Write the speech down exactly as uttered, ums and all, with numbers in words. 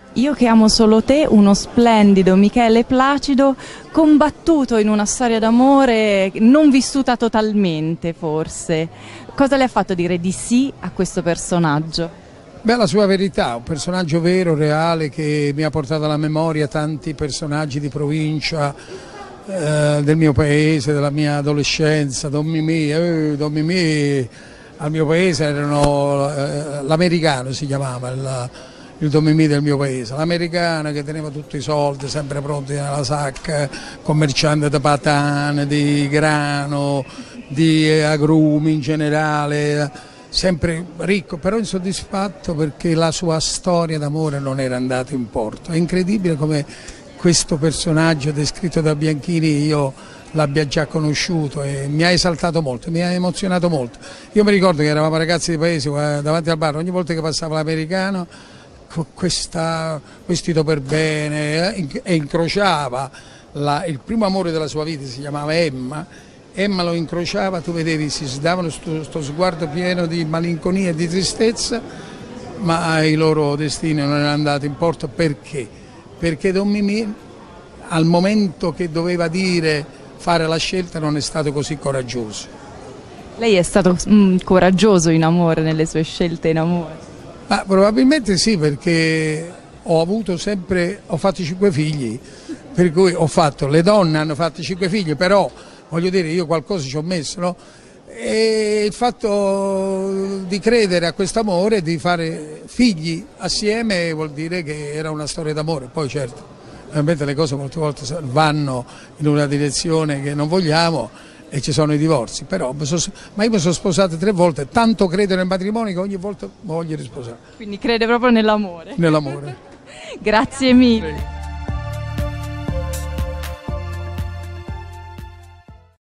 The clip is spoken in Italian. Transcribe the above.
Io che amo solo te, uno splendido Michele Placido, combattuto in una storia d'amore non vissuta totalmente, forse. Cosa le ha fatto dire di sì a questo personaggio? Beh, la sua verità, un personaggio vero, reale, che mi ha portato alla memoria tanti personaggi di provincia, eh, del mio paese, della mia adolescenza. Don Mimì, eh, Don Mimì al mio paese erano, eh, l'americano si chiamava, il, il Don Mimì del mio paese, l'americano che teneva tutti i soldi sempre pronti nella sacca, commerciante di patane, di grano, di agrumi in generale, sempre ricco, però insoddisfatto perché la sua storia d'amore non era andata in porto. È incredibile come questo personaggio descritto da Bianchini io l'abbia già conosciuto e mi ha esaltato molto, mi ha emozionato molto. Io mi ricordo che eravamo ragazzi di paese davanti al bar, ogni volta che passava l'americano con questa vestito per bene eh, e incrociava la, il primo amore della sua vita, si chiamava Emma. Emma lo incrociava, tu vedevi, si davano questo sguardo pieno di malinconia e di tristezza, ma i loro destini non erano andati in porto. Perché? Perché Don Mimì al momento che doveva dire fare la scelta non è stato così coraggioso. Lei è stato mm, coraggioso in amore, nelle sue scelte in amore? Ma probabilmente sì, perché ho avuto sempre, ho fatto cinque figli, per cui ho fatto, le donne hanno fatto cinque figli, però voglio dire, io qualcosa ci ho messo, no? E il fatto di credere a questo amore, di fare figli assieme, vuol dire che era una storia d'amore. Poi certo, ovviamente le cose molte volte vanno in una direzione che non vogliamo e ci sono i divorzi, però, ma io mi sono sposato tre volte, tanto credo nel matrimonio che ogni volta mi voglio risposare. Quindi crede proprio nell'amore? Nell'amore. Grazie mille.